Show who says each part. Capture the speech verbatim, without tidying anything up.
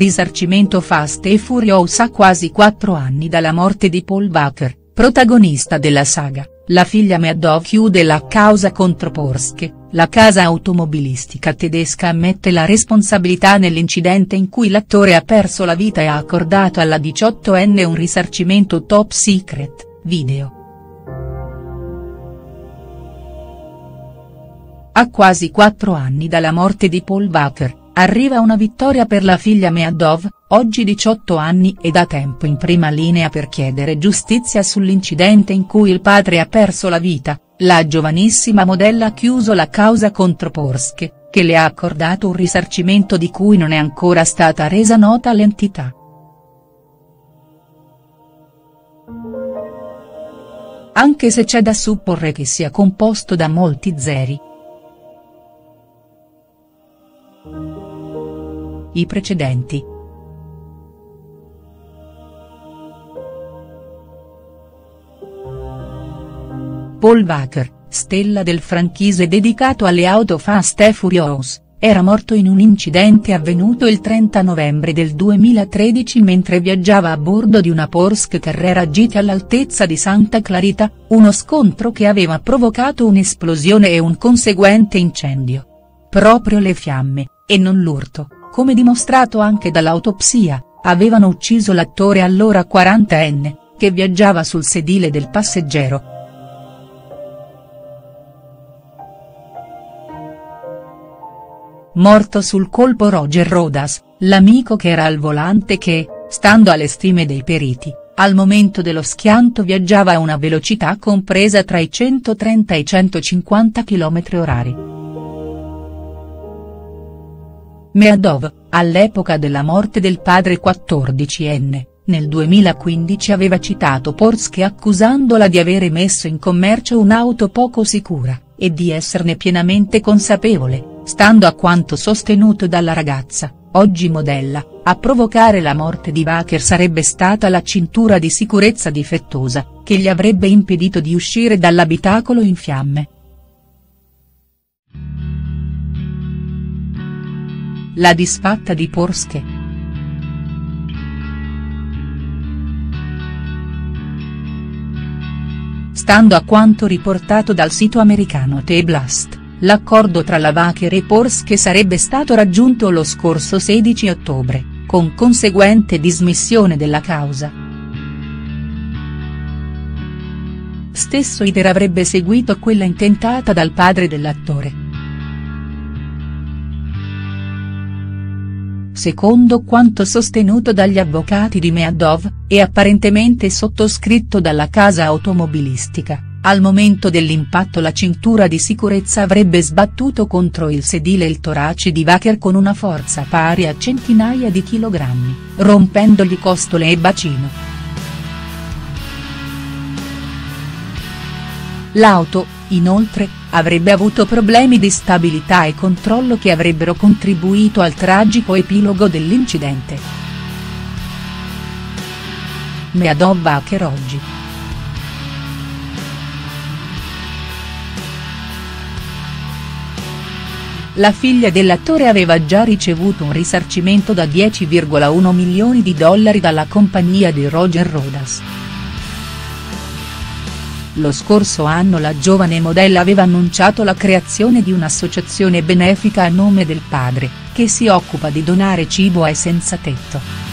Speaker 1: risarcimento Fast e Furious a quasi quattro anni dalla morte di Paul Walker, protagonista della saga. La figlia Meadow chiude la causa contro Porsche, la casa automobilistica tedesca ammette la responsabilità nell'incidente in cui l'attore ha perso la vita e ha accordato alla diciottenne un risarcimento top secret, video. A quasi quattro anni dalla morte di Paul Walker, arriva una vittoria per la figlia Meadow, oggi diciotto anni e da tempo in prima linea per chiedere giustizia sull'incidente in cui il padre ha perso la vita. La giovanissima modella ha chiuso la causa contro Porsche, che le ha accordato un risarcimento di cui non è ancora stata resa nota l'entità. Anche se c'è da supporre che sia composto da molti zeri. I precedenti. Paul Walker, stella del franchise dedicato alle auto Fast e Furious, era morto in un incidente avvenuto il trenta novembre del duemilatredici mentre viaggiava a bordo di una Porsche Carrera G T all'altezza di Santa Clarita, uno scontro che aveva provocato un'esplosione e un conseguente incendio. Proprio le fiamme, e non l'urto, come dimostrato anche dall'autopsia, avevano ucciso l'attore allora quarantenne, che viaggiava sul sedile del passeggero. Morto sul colpo Roger Rodas, l'amico che era al volante che, stando alle stime dei periti, al momento dello schianto viaggiava a una velocità compresa tra i centotrenta e i centocinquanta chilometri orari. Meadow, all'epoca della morte del padre quattordicenne, nel duemilaquindici aveva citato Porsche accusandola di avere messo in commercio un'auto poco sicura, e di esserne pienamente consapevole, stando a quanto sostenuto dalla ragazza, oggi modella. A provocare la morte di Walker sarebbe stata la cintura di sicurezza difettosa, che gli avrebbe impedito di uscire dall'abitacolo in fiamme. La disfatta di Porsche. Stando a quanto riportato dal sito americano The Blast, l'accordo tra la Walker e Porsche sarebbe stato raggiunto lo scorso sedici ottobre, con conseguente dismissione della causa. Stesso iter avrebbe seguito quella intentata dal padre dell'attore. Secondo quanto sostenuto dagli avvocati di Meadow, e apparentemente sottoscritto dalla casa automobilistica, al momento dell'impatto la cintura di sicurezza avrebbe sbattuto contro il sedile il torace di Walker con una forza pari a centinaia di chilogrammi, rompendogli costole e bacino. L'auto, inoltre, avrebbe avuto problemi di stabilità e controllo che avrebbero contribuito al tragico epilogo dell'incidente. Meadow Walker oggi. La figlia dell'attore aveva già ricevuto un risarcimento da dieci virgola uno milioni di dollari dalla compagnia di Roger Rodas. Lo scorso anno la giovane modella aveva annunciato la creazione di un'associazione benefica a nome del padre, che si occupa di donare cibo ai senza tetto.